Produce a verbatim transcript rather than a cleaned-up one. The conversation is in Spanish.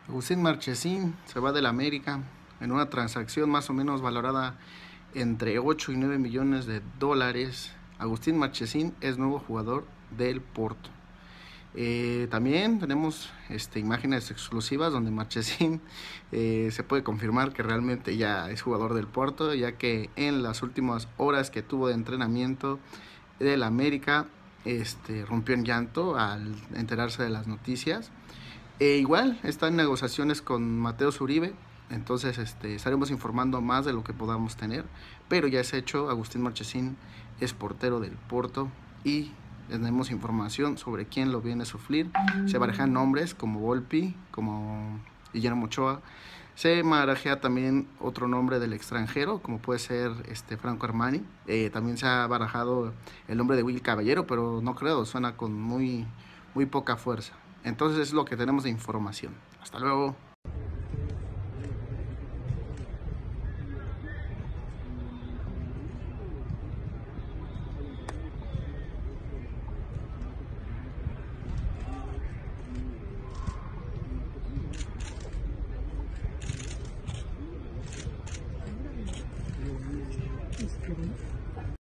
Agustín Marchesín se va del América en una transacción más o menos valorada entre ocho y nueve millones de dólares. Agustín Marchesín es nuevo jugador del Porto. Eh, también tenemos este, imágenes exclusivas donde Marchesín eh, se puede confirmar que realmente ya es jugador del Porto, ya que en las últimas horas que tuvo de entrenamiento del América este, rompió en llanto al enterarse de las noticias. E igual está en negociaciones con Mateo Zuribe, entonces este, estaremos informando más de lo que podamos tener, pero ya es hecho. Agustín Marchesín es portero del Porto y tenemos información sobre quién lo viene a suplir. Se barajan nombres como Volpi, como Guillermo Ochoa. Se barajea también otro nombre del extranjero, como puede ser este Franco Armani. Eh, también se ha barajado el nombre de Will Caballero, pero no creo, suena con muy, muy poca fuerza. Entonces es lo que tenemos de información. Hasta luego. Esperen.